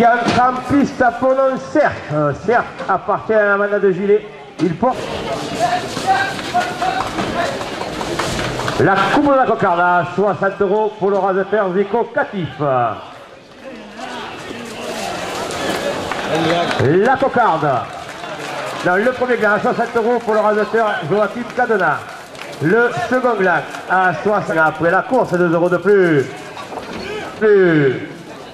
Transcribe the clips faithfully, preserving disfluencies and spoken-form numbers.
qui entre en piste à Ponon, certes, euh, certes, appartient à la manade de gilet. Il porte la coupe de la cocarde à soixante euros pour le raseteur Zico Catif. La cocarde. Dans le premier gland à soixante euros pour le raseteur Joachim Cadena. Le second gland à soixante après la course, deux euros de plus. Plus.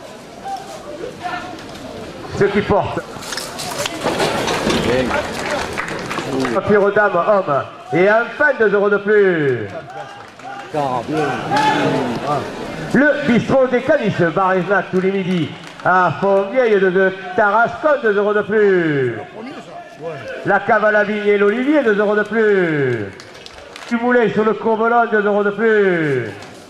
Ce qui porte. Pure dame, homme. Et enfin deux euros de plus. Le bistrot des Caniches, bar et snack tous les midis. À Fontvieille de, de Tarascon, deux euros de plus. La cave à la vigne et l'olivier, deux euros de plus. Du moulet sur le Courmelon, deux euros de plus.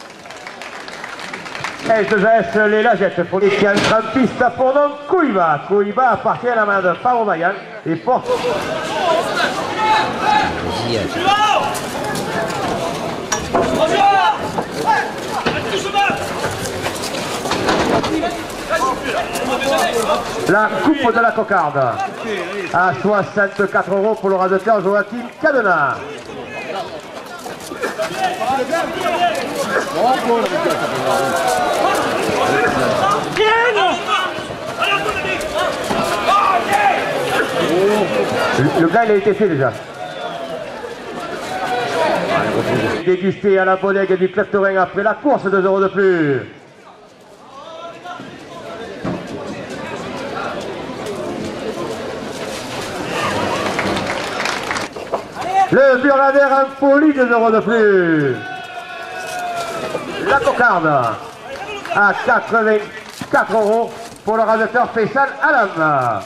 S deux S, les Lagettes, pour les qui entrent en piste à Fournon, Couiba. Couiba appartient à la main de Paro Mayan et porte. La coupe de la cocarde à soixante-quatre euros pour le raseteur Joachim Cadena. Le, le gars il a été fait déjà. Dégusté à la bodega du Club Taurin après la course, deux euros de plus. Le burlader en folie, deux euros de plus. La cocarde à quatre-vingt-quatre euros pour le raseteur Faisal Alam.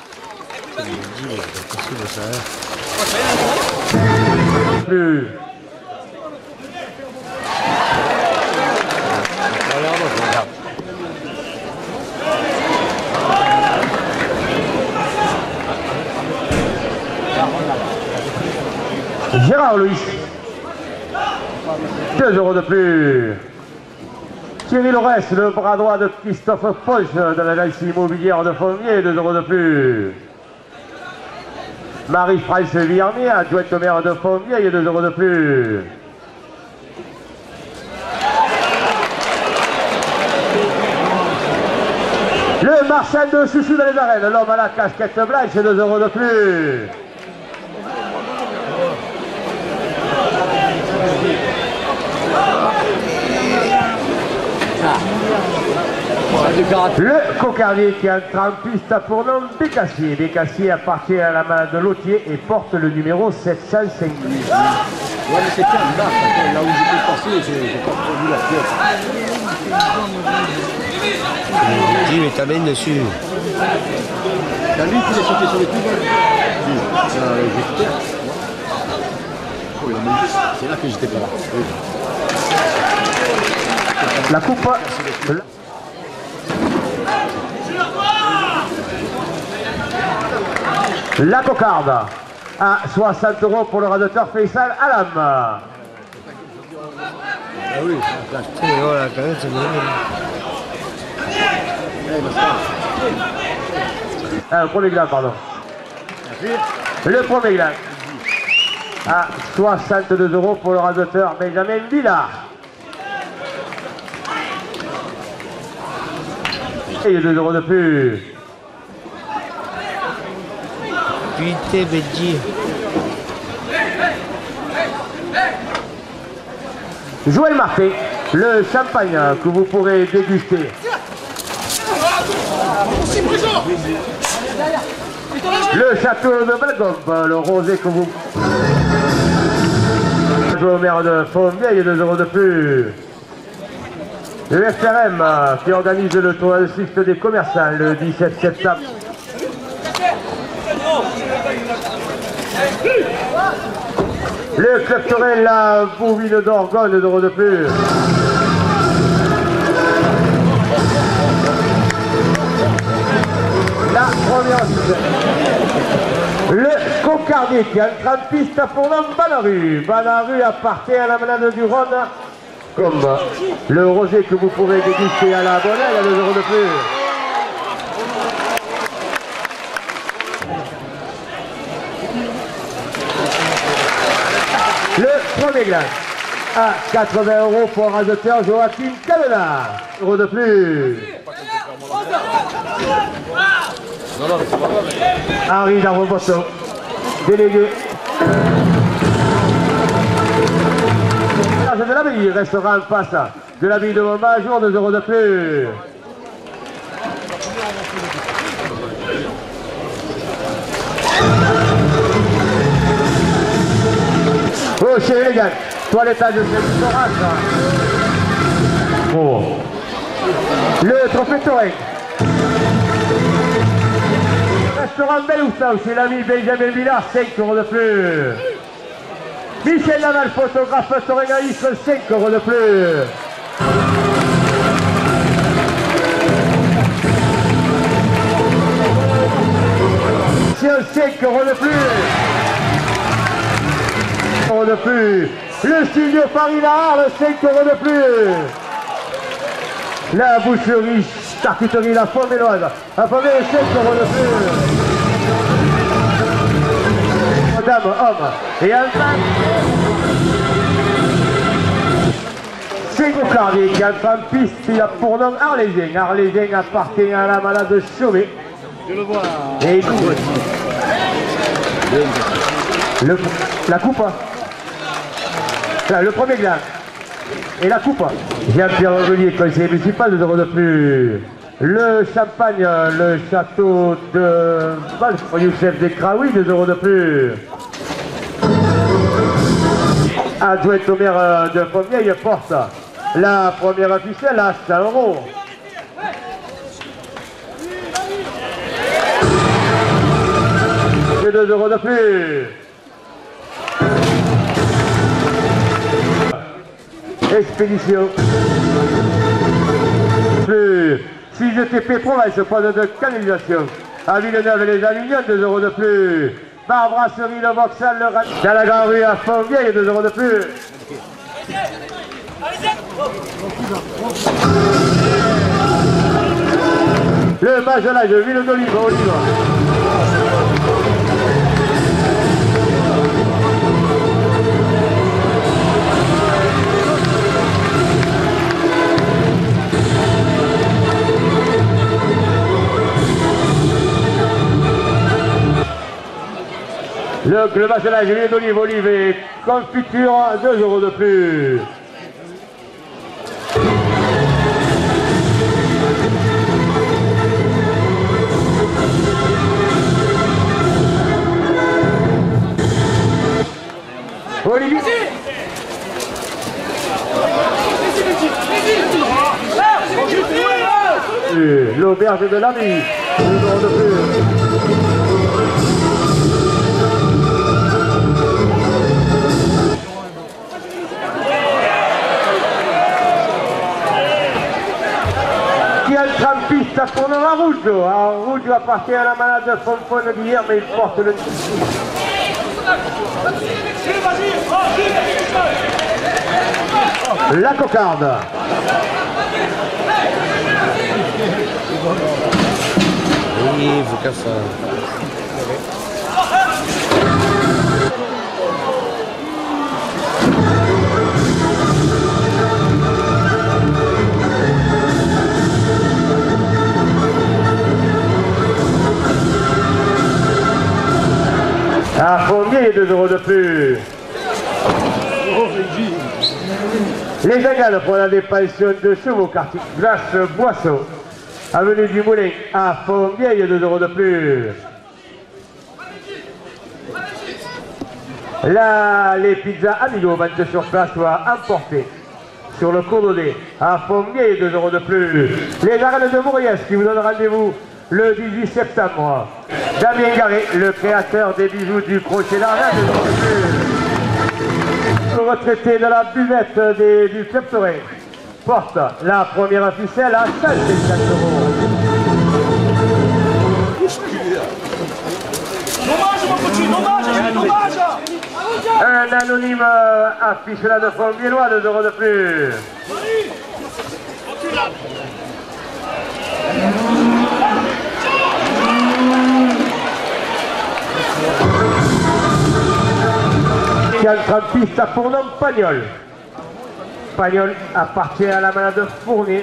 Plus. Gérard Louis, deux euros de plus. Thierry Lorès, le bras droit de Christophe Poche dans l'agence immobilière de Fontvieille, deux euros de plus. Marie-France Villarmier, adjointe au maire de Fontvieille, deux euros de plus. Le marchand de chouchou dans les arènes, l'homme à la casquette blanche, deux euros de plus. Le cocardier qui entre en piste à pour nom Bécassier. Bécassier appartient à la main de Lotier et porte le numéro sept cent cinq. Ouais, mais c'est bien, là, là où j'étais passé, j'ai pas produit la pièce. Dis, mais t'amènes dessus. T'as vu qu'il est sauté sur les poubelles? C'est là que j'étais pas là. Oui. La coupe. La cocarde à soixante euros pour le raseteur Faisal Alam. Ah oui, voilà, quand même, c'est bon. Ah, le premier gland, pardon. Le premier gland à soixante-deux euros pour le raseteur Benjamin Villard. Et deux euros de plus. Putain, Benji. Joël Marté, le champagne que vous pourrez déguster. Le château de Belgombe, le rosé que vous... Le maire de Fontvieille, deux euros de plus. Le F R M qui organise le tour de Swift des commerçants le dix-sept septembre. Le Club Taurin, la Bourville d'Orgone, deux euros de plus. La première. Le cocardier qui entre en piste à Fournon, Banaru. Banaru appartient à la manade du Rhône. Comme le rosé que vous pourrez déguster à la Bonnelle, à deux euros de plus. Le premier glace à quatre-vingts euros pour un doteur Joachim Calena. Euro de plus. Henri Darbobosso, délégué. De la ville restera en face de la ville de Montbard, jour deux euros de plus. Oh, chez élégant, toilettage de cette restaurant. Oh. Le trophée Torrent. Restaurant Beloussao chez l'ami Benjamin Villard, cinq euros de plus. Michel Laval, photographe Torrengaïs, cinq euros de plus. C'est cinq euros de plus. euros de plus. Le studio Farina Arles, cinq euros de plus. La boucherie, charcuterie, la Foméloise, la Foméloise, cinq euros de plus. Madame, homme, et enfin, c'est Gaucardier qui entre en piste, il a pour nom Arlésien. Arlésien appartient à la malade de Chauvet. Je le vois. Et nous, le, la coupe. Là, le premier glace. Et la coupe. Jean-Pierre Revelier, conseiller municipal, deux euros de plus. Le champagne, le château de Val, Youssef des Craoui, deux euros de plus. Adjoint au maire de Fontvieille porte la première ficelle à cent euros. Et deux euros de plus. Expédition. Plus. six E T P Provence, point de canalisation. À Villeneuve et les Avignons, deux euros de plus. Bar Brasserie, le Vauxhall, le Rat. Dans la Grande Rue à Fontvieille, deux euros de plus. Le Magelage, Ville d'Olive, Olive. Le, le Magelage, Ville d'Olive, Olive et confiture, deux euros de plus. Olivier. L'auberge de l'ami, deux euros de plus. Qui entre en piste pour la rouge. Alors, rouge appartient à la malade de Fonfone d'hier, mais il porte le... La cocarde. Oui, il faut qu'à ça. À Fontvieille, deux euros de plus. Les Gagales pour la dépension de chevaux, quartier Glace Boisseau. Avenue du Moulin à Fontvieille, deux euros de plus. Là, les pizzas Amigo, vente sur place, soit emportées sur le cours d'Odé à Fontvieille, deux euros de plus. Les Arènes de Mauriès qui vous donnent rendez-vous le dix-huit septembre. Damien Garé, le créateur des bijoux du crochet d'argent, deux euros de plus. Le retraité de la buvette des, du Club Toré porte la première ficelle à cent cinquante euros. Un anonyme affiche là de Fontvieillois, deux euros de plus. qui entre en piste à Fournon Pagnol. Pagnol appartient à la malade de Fournier.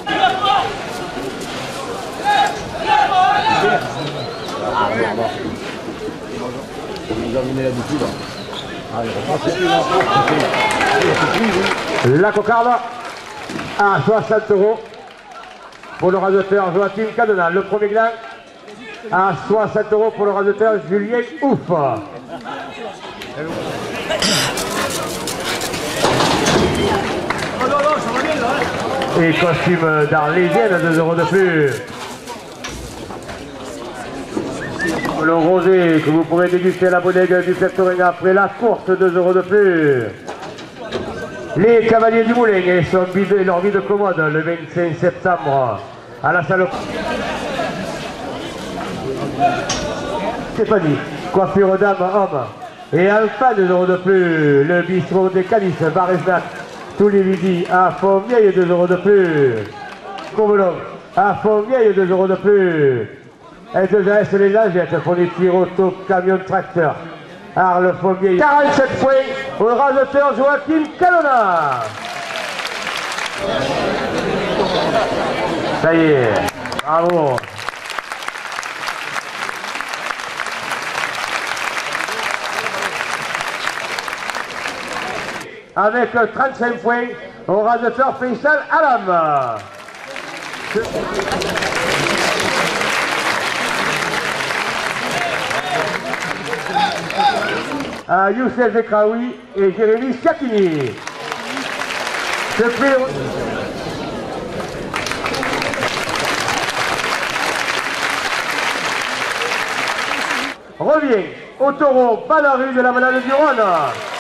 La cocarde à soixante euros pour le raseteur Joachim Cadena. Le premier gland à soixante euros pour le raseteur Julien Ouf. Et costume d'Arlésienne, deux euros de plus. Le rosé que vous pourrez déguster à la bodega du Sectoring après la course, deux euros de plus. Les cavaliers du Moulin et son vide, leur vide commode le vingt-cinq septembre à la salle. Stéphanie, coiffure dame, homme. Et enfin deux euros de plus. Le bistrot des Calices, bar et snack, tous les midis à Fontvieille, deux euros de plus. Courvelon à Fontvieille, deux euros de plus. Et deux A S les Lagettes, fourniture auto, camion, tracteur. Arles, Fontvieille, quarante-sept points au raseteur Joachim Cadena. Ça y est, bravo. Avec trente-cinq points au raseteur Faisal Alam. À Youssef Ekraoui et Jérémy Siakini. Ce prix revient au taureau Balarue de la Malade du Rhône.